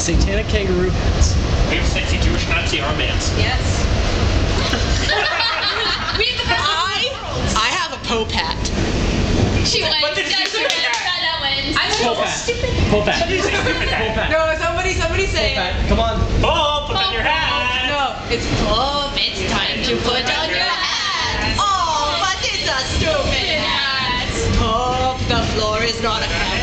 satanic kangaroo hats. We have sexy Jewish Nazi armbands. Yes. I have a Pope hat. She wins. What did you say? That wins. Pope hat. Pope hat. Stupid hat. No, somebody say Pope it. hat. Come on. Oh, put on your hat. No, it's Pope. It's time to put on your hat. Oh, but it's a stupid hat. Pope, the floor is not a carpet.